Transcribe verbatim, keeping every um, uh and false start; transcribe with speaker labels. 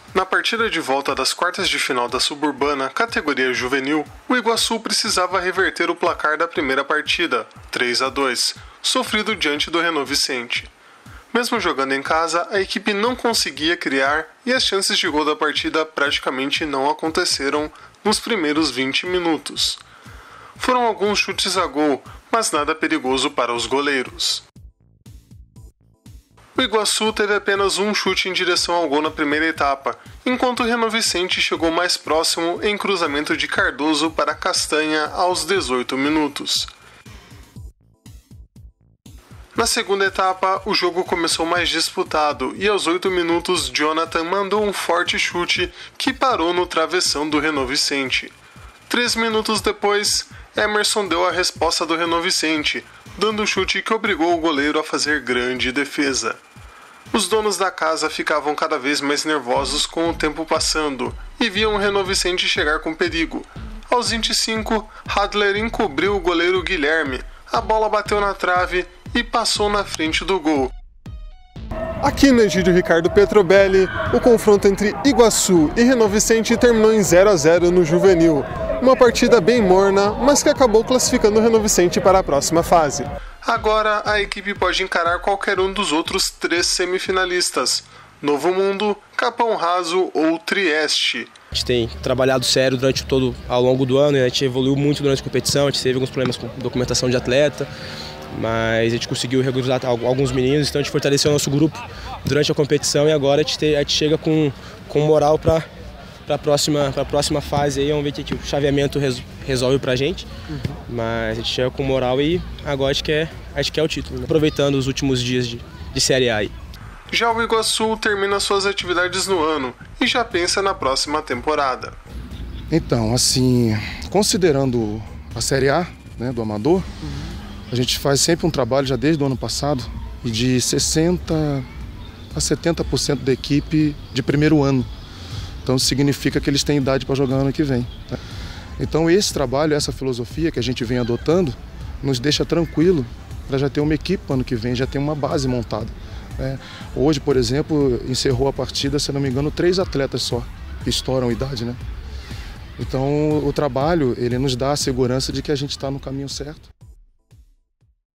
Speaker 1: Na partida de volta das quartas de final da Suburbana, categoria juvenil, o Iguaçu precisava reverter o placar da primeira partida, três a dois, sofrido diante do Renault Vicente. Mesmo jogando em casa, a equipe não conseguia criar e as chances de gol da partida praticamente não aconteceram nos primeiros vinte minutos. Foram alguns chutes a gol, mas nada perigoso para os goleiros. O Iguaçu teve apenas um chute em direção ao gol na primeira etapa, enquanto o Renault Vicente chegou mais próximo em cruzamento de Cardoso para Castanha aos dezoito minutos. Na segunda etapa, o jogo começou mais disputado e aos oito minutos Jonathan mandou um forte chute que parou no travessão do Renault Vicente. Três minutos depois, Emerson deu a resposta do Renault Vicente, dando um chute que obrigou o goleiro a fazer grande defesa. Os donos da casa ficavam cada vez mais nervosos com o tempo passando e viam o Renault Vicente chegar com perigo. Aos vinte e cinco, Hadler encobriu o goleiro Guilherme, a bola bateu na trave e passou na frente do gol. Aqui no Egídio Ricardo Petrobelli, o confronto entre Iguaçu e Renault Vicente terminou em zero a zero no Juvenil. Uma partida bem morna, mas que acabou classificando o Renault Vicente para a próxima fase. Agora a equipe pode encarar qualquer um dos outros três semifinalistas: Novo Mundo, Capão Raso ou Trieste.
Speaker 2: A gente tem trabalhado sério durante todo ao longo do ano, a gente evoluiu muito durante a competição, a gente teve alguns problemas com documentação de atleta, mas a gente conseguiu regularizar alguns meninos, então a gente fortaleceu o nosso grupo durante a competição e agora a gente, te, a gente chega com, com moral para para a próxima, para a próxima fase aí, vamos ver o que o chaveamento res, resolve para a gente, uhum. Mas a gente chega com moral e agora a gente quer, a gente quer o título, né? Aproveitando os últimos dias de, de Série A aí.
Speaker 1: Já o Iguaçu termina suas atividades no ano e já pensa na próxima temporada.
Speaker 3: Então, assim, considerando a Série A, né, do Amador, uhum. A gente faz sempre um trabalho já desde o ano passado e de sessenta a setenta por cento da equipe de primeiro ano. Então significa que eles têm idade para jogar ano que vem. Então esse trabalho, essa filosofia que a gente vem adotando, nos deixa tranquilo para já ter uma equipe ano que vem, já ter uma base montada. Hoje, por exemplo, encerrou a partida, se não me engano, três atletas só que estouram idade, né? Então o trabalho ele nos dá a segurança de que a gente está no caminho certo.